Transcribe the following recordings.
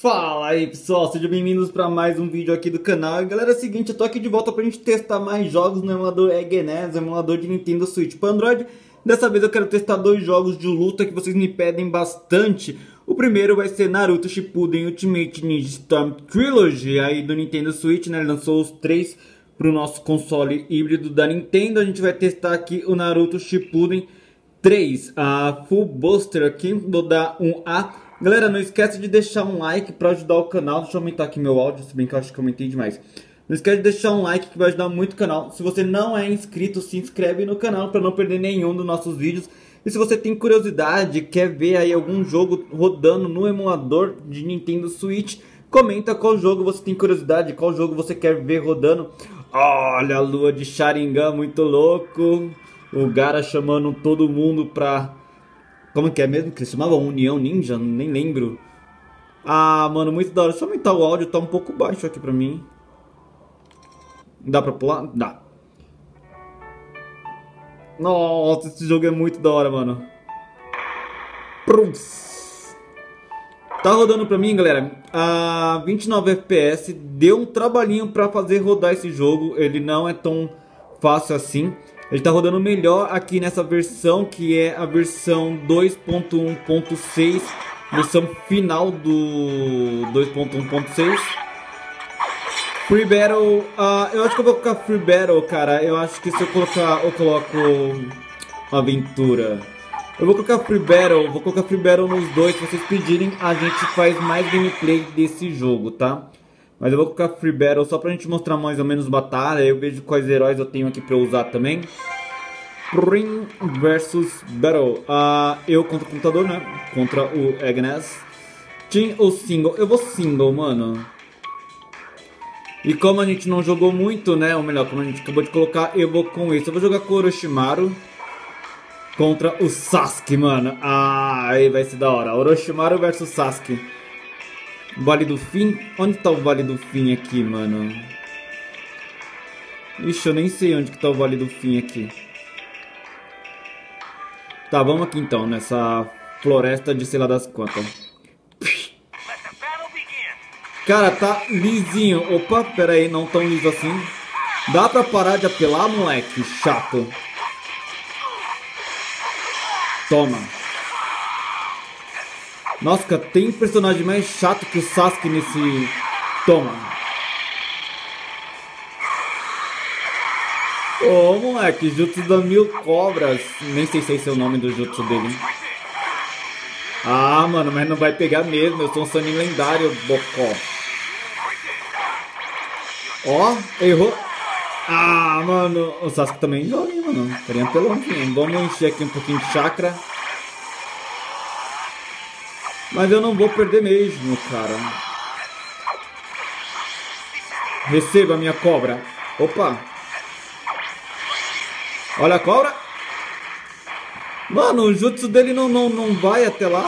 Fala aí pessoal, sejam bem-vindos para mais um vídeo aqui do canal. E galera, é o seguinte, eu tô aqui de volta pra gente testar mais jogos no emulador EGNES, emulador de Nintendo Switch para Android. Dessa vez eu quero testar dois jogos de luta que vocês me pedem bastante. O primeiro vai ser Naruto Shippuden Ultimate Ninja Storm Trilogy, aí do Nintendo Switch, né? Ele lançou os três pro nosso console híbrido da Nintendo. A gente vai testar aqui o Naruto Shippuden 3, a Full Booster aqui, vou dar um A. Galera, não esquece de deixar um like para ajudar o canal. Deixa eu aumentar aqui meu áudio, se bem que eu acho que eu aumentei demais. Não esquece de deixar um like que vai ajudar muito o canal. Se você não é inscrito, se inscreve no canal para não perder nenhum dos nossos vídeos. E se você tem curiosidade, quer ver aí algum jogo rodando no emulador de Nintendo Switch, comenta qual jogo você tem curiosidade, qual jogo você quer ver rodando. Olha a lua de Sharingan, muito louco. O Gaara chamando todo mundo pra... Como que é mesmo que eles chamavam? União Ninja? Nem lembro. Ah, mano, muito da hora. Deixa eu aumentar o áudio, tá um pouco baixo aqui pra mim. Dá pra pular? Dá. Nossa, esse jogo é muito da hora, mano. Prums. Tá rodando pra mim, galera, a 29 FPS. Deu um trabalhinho pra fazer rodar esse jogo. Ele não é tão fácil assim. Ele tá rodando melhor aqui nessa versão, que é a versão 2.1.6, versão final do 2.1.6. Free Battle, eu acho que eu vou colocar Free Battle, cara. Eu acho que se eu colocar, eu coloco Aventura. Eu vou colocar Free Battle nos dois. Se vocês pedirem, a gente faz mais gameplay desse jogo, tá? Mas eu vou colocar Free Battle só pra gente mostrar mais ou menos batalha. Eu vejo quais heróis eu tenho aqui pra usar também. Ring versus Battle. Eu contra o computador, né? Contra o EGNES. Team ou Single? Eu vou Single, mano. E como a gente não jogou muito, né? Ou melhor, como a gente acabou de colocar, eu vou com esse. Eu vou jogar com o Orochimaru contra o Sasuke, mano. Aí vai ser da hora. Orochimaru versus Sasuke. Vale do Fim? Onde tá o Vale do Fim aqui, mano? Ixi, eu nem sei onde que tá o Vale do Fim aqui. Tá, vamos aqui então, nessa floresta de sei lá das quantas. Cara, tá lisinho. Opa, pera aí, não tão liso assim. Dá pra parar de apelar, moleque? Chato. Toma. Nossa, cara, tem personagem mais chato que o Sasuke nesse... Toma. Ô, moleque, Jutsu da Mil Cobras. Nem sei se esse é o nome do Jutsu dele. Ah, mano, mas não vai pegar mesmo. Eu sou um Sannin lendário, bocó. Ó, errou. Ah, mano, o Sasuke também joga, hein, mano. Carinha pelãozinho. Vamos encher aqui um pouquinho de chakra. Mas eu não vou perder mesmo, cara. Receba, minha cobra. Opa. Olha a cobra. Mano, o jutsu dele não vai até lá.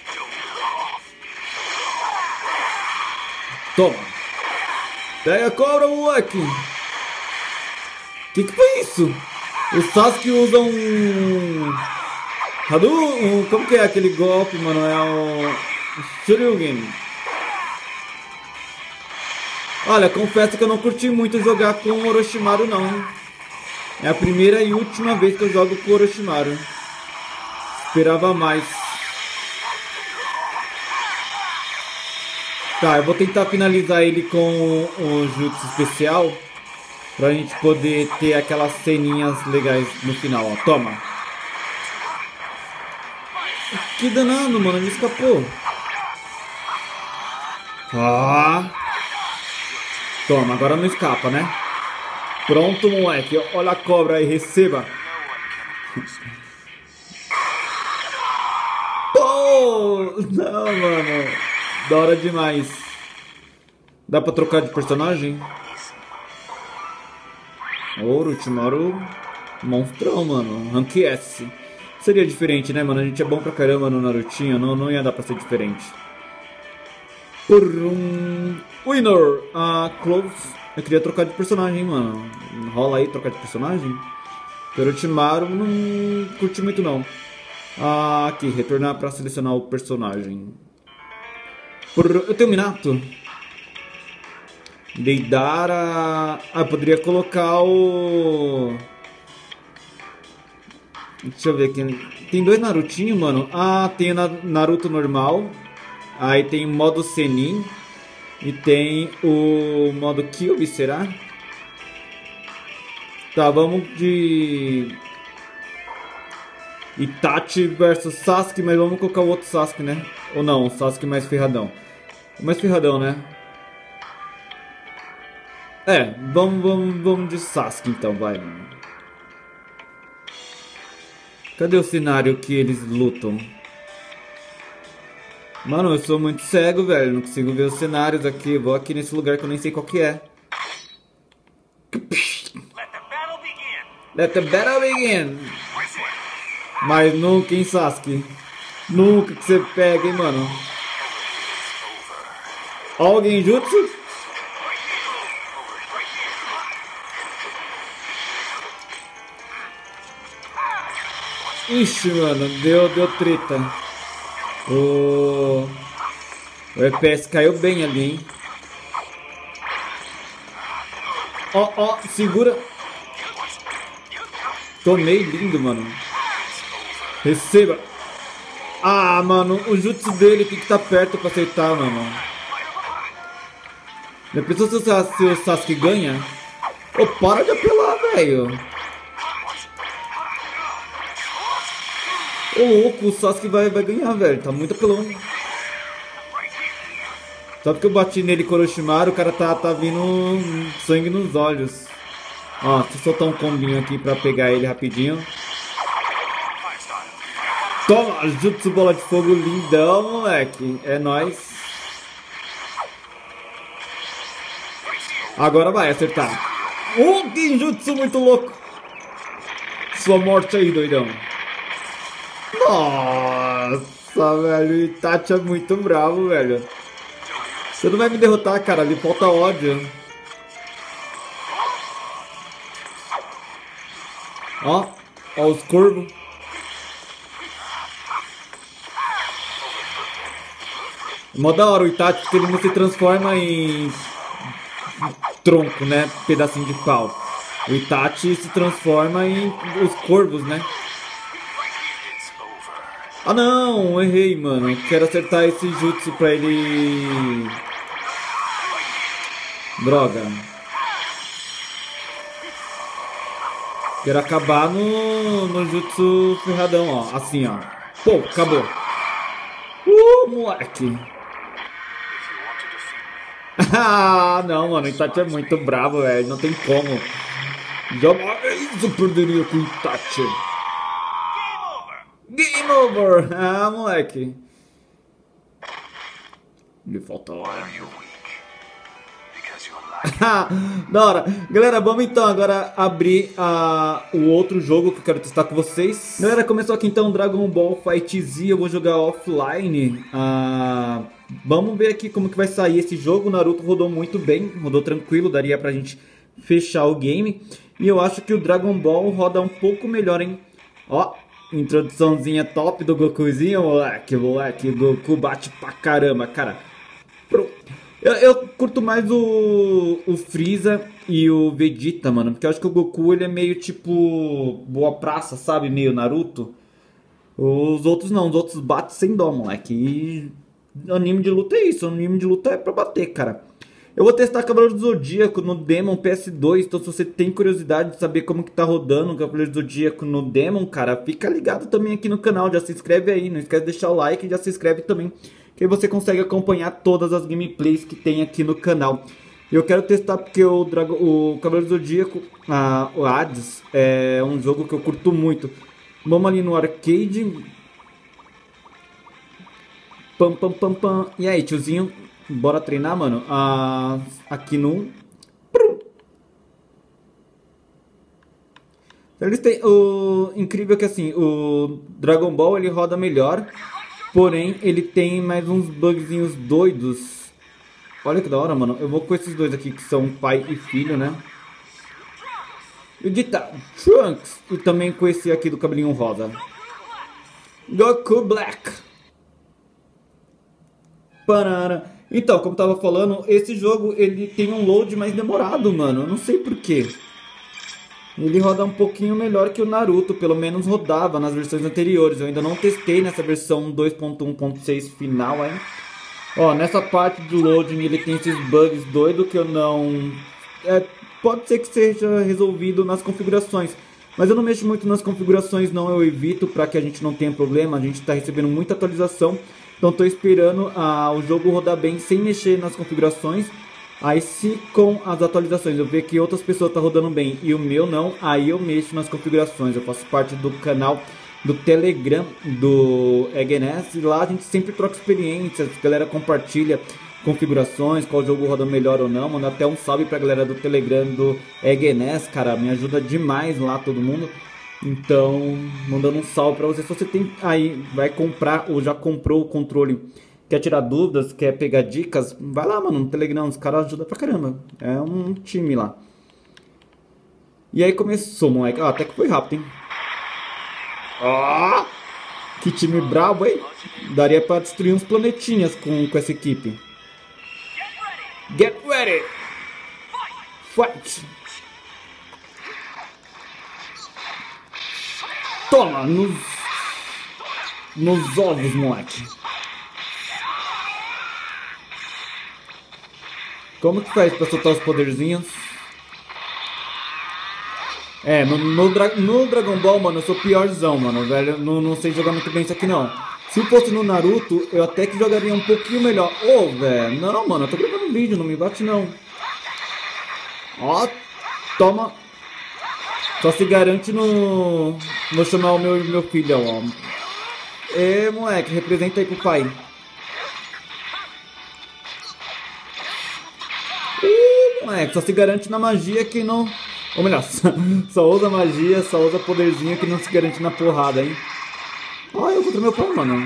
Toma. Pega a cobra, moleque. Que foi isso? O Sasuke usa um... Hadouken, como que é aquele golpe, mano? É o Shoryuken. Olha, confesso que eu não curti muito jogar com o Orochimaru, não, hein? É a primeira e última vez que eu jogo com o Orochimaru. Esperava mais. Tá, eu vou tentar finalizar ele com o jutsu especial, pra gente poder ter aquelas ceninhas legais no final, ó. Toma. Que danado, mano, ele escapou. Toma, agora não escapa, né? Pronto, moleque. Olha a cobra aí, receba. Pô! Não, mano. Da hora demais. Dá pra trocar de personagem? Orochimaru. Monstrão, mano. Rank S. Seria diferente, né, mano? A gente é bom pra caramba no Narutinho. Não ia dar pra ser diferente. Winner. Close. Eu queria trocar de personagem, mano. Rola aí trocar de personagem? Orochimaru não curti muito, não. Aqui, retornar pra selecionar o personagem. Eu tenho Minato. Deidara... Ah, poderia colocar o... Deixa eu ver aqui. Tem dois Narutinho, mano. Ah, tem o Naruto normal. Aí tem o modo Senin. E tem o modo Kyuubi, será? Tá, vamos de... Itachi versus Sasuke, mas vamos colocar o outro Sasuke, né? Ou não, o Sasuke mais ferradão. Mais ferradão, né? É, vamos de Sasuke então, vai. Cadê o cenário que eles lutam? Mano, eu sou muito cego, velho. Não consigo ver os cenários aqui. Vou aqui nesse lugar que eu nem sei qual que é. Let the battle begin. Mas nunca, hein, Sasuke? Nunca que você pega, hein, mano? Ó, o Genjutsu. Ixi, mano, deu treta. O EPS caiu bem ali, hein? Ó, segura. Tomei lindo, mano. Receba. Ah, mano, o jutsu dele tem que estar perto pra acertar, mano. Já pensou se o Sasuke ganha? Ô, para de apelar, velho. Ô, louco, o Sasuke vai ganhar, velho. Tá muito apelão. Só porque eu bati nele com o Orochimaru, o cara tá vindo sangue nos olhos. Ó, deixa eu soltar um combinho aqui pra pegar ele rapidinho. Toma, jutsu bola de fogo lindão, moleque. É nóis. Agora vai acertar. Genjutsu muito louco. Sua morte aí, doidão. Nossa, velho. O Itachi é muito bravo, velho. Você não vai me derrotar, cara. Ali falta ódio. Ó os corvos. Mó da hora o Itachi, porque ele não se transforma em tronco, né? Pedacinho de pau. O Itachi se transforma em os corvos, né? Ah não, errei, mano. Quero acertar esse jutsu pra ele... Droga. Quero acabar no jutsu ferradão, ó. Assim, ó. Pô, acabou. Moleque. Ah, não, mano. O Itachi é muito bravo, velho. Não tem como. Jamais eu perderia com o Itachi. Game over! Ah, moleque. Me falta hora. Da hora. Galera, vamos então agora abrir o outro jogo que eu quero testar com vocês. Galera, começou aqui então Dragon Ball FighterZ. Eu vou jogar offline. Vamos ver aqui como que vai sair esse jogo. O Naruto rodou muito bem, rodou tranquilo, daria pra gente fechar o game. E eu acho que o Dragon Ball roda um pouco melhor, hein? Ó, introduçãozinha top do Gokuzinho, moleque. O Goku bate pra caramba, cara. Eu curto mais o Freeza e o Vegeta, mano. Porque eu acho que o Goku, ele é meio tipo boa praça, sabe? Meio Naruto. Os outros não, os outros batem sem dó, moleque. E anime de luta é isso, anime de luta é pra bater, cara. Eu vou testar Cavaleiro do Zodíaco no Demon PS2, então se você tem curiosidade de saber como que tá rodando o Cavaleiro do Zodíaco no Demon, cara, fica ligado também aqui no canal, já se inscreve aí, não esquece de deixar o like e já se inscreve também, que aí você consegue acompanhar todas as gameplays que tem aqui no canal. Eu quero testar porque o Cavaleiro do Zodíaco, o Hades, é um jogo que eu curto muito. Vamos ali no arcade. Pam. E aí, tiozinho? Bora treinar, mano? Aqui no... Eles têm o incrível que assim, o Dragon Ball ele roda melhor, porém ele tem mais uns bugzinhos doidos. Olha que da hora, mano. Eu vou com esses dois aqui que são pai e filho, né? E o Dita Trunks e também com esse aqui do cabelinho rosa. Goku Black. Parara. Então, como eu tava falando, esse jogo ele tem um load mais demorado, mano. Eu não sei porquê. Ele roda um pouquinho melhor que o Naruto, pelo menos rodava nas versões anteriores. Eu ainda não testei nessa versão 2.1.6 final aí. Ó, nessa parte do loading ele tem esses bugs doidos que eu não... pode ser que seja resolvido nas configurações. Mas eu não mexo muito nas configurações não, eu evito para que a gente não tenha problema. A gente está recebendo muita atualização. Então estou esperando o jogo rodar bem sem mexer nas configurações. Aí se com as atualizações eu ver que outras pessoas estão rodando bem e o meu não, aí eu mexo nas configurações. Eu faço parte do canal do Telegram do EGNES e lá a gente sempre troca experiências, a galera compartilha configurações, qual jogo roda melhor ou não. Manda até um salve pra galera do Telegram do EGNES, cara, me ajuda demais lá todo mundo. Então, mandando um salve pra você. Se você tem aí, vai comprar ou já comprou o controle, quer tirar dúvidas, quer pegar dicas, vai lá, mano, no Telegram, os caras ajudam pra caramba. É um time lá. E aí começou, moleque. Até que foi rápido, hein? Que time brabo, hein? Daria pra destruir uns planetinhas com essa equipe. Get ready! Fight! Toma! Nos ovos, moleque! Como que faz pra soltar os poderzinhos? No Dragon Ball, mano, eu sou piorzão, mano, velho. Não sei jogar muito bem isso aqui, não. Se fosse no Naruto, eu até que jogaria um pouquinho melhor. Velho, não, mano, eu tô gravando um vídeo, não me bate, não. Ó, toma. Só se garante no... Vou chamar o meu filho, ó. Moleque, representa aí pro pai. Moleque, só se garante na magia que não... Ou melhor, só usa magia, só usa poderzinho que não se garante na porrada, hein? Eu contra meu pai, mano.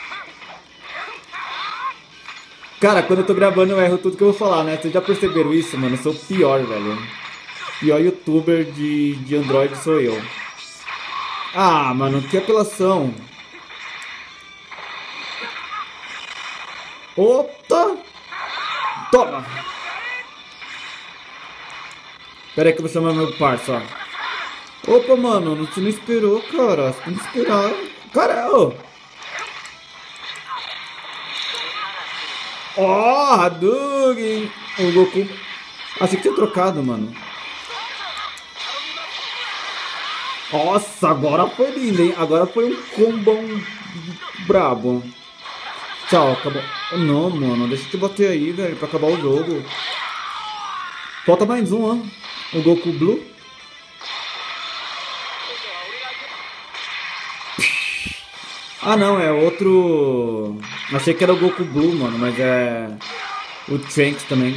Cara, quando eu tô gravando eu erro tudo que eu vou falar, né? Vocês já perceberam isso, mano? Eu sou o pior, velho. Pior youtuber de Android sou eu. Mano, que apelação. Opa! Toma! Pera aí que eu vou chamar meu parça, ó. Opa, mano, você não esperou, cara. Você tem que esperar. Caralho! Hadouken! O Goku... Achei que tinha trocado, mano. Nossa, agora foi lindo, hein? Agora foi um combão brabo. Tchau, acabou. Não, mano, deixa eu te bater aí, velho, pra acabar o jogo. Falta mais um, ó. O Goku Blue. Não, é outro... Achei que era o Goku Blue, mano, mas é... O Trunks também.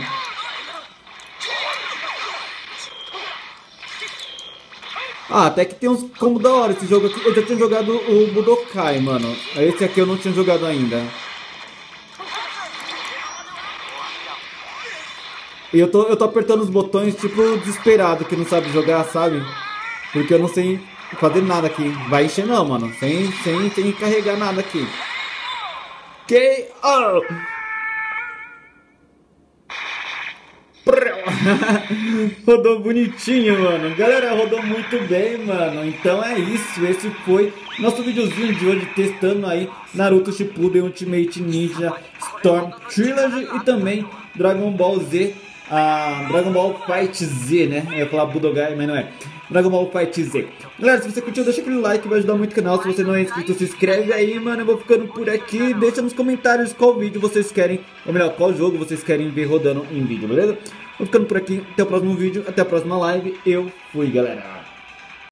Até que tem uns combos da hora esse jogo aqui. Eu já tinha jogado o Budokai, mano. Esse aqui eu não tinha jogado ainda. E eu tô apertando os botões tipo desesperado, que não sabe jogar, sabe? Porque eu não sei fazer nada aqui. Vai encher não, mano. Sem carregar nada aqui. K.O. Rodou bonitinho, mano. Galera, rodou muito bem, mano. Então é isso. Esse foi nosso videozinho de hoje testando aí Naruto Shippuden Ultimate Ninja Storm Trilogy e também Dragon Ball Z. Dragon Ball Fight Z, né? Eu ia falar Budokai, mas não é. Dragon Ball Fight Z. Galera, se você curtiu, deixa aquele like, vai ajudar muito o canal. Se você não é inscrito, se inscreve aí, mano. Eu vou ficando por aqui. Deixa nos comentários qual vídeo vocês querem, ou melhor, qual jogo vocês querem ver rodando em vídeo, beleza? Vou ficando por aqui. Até o próximo vídeo, até a próxima live. Eu fui, galera.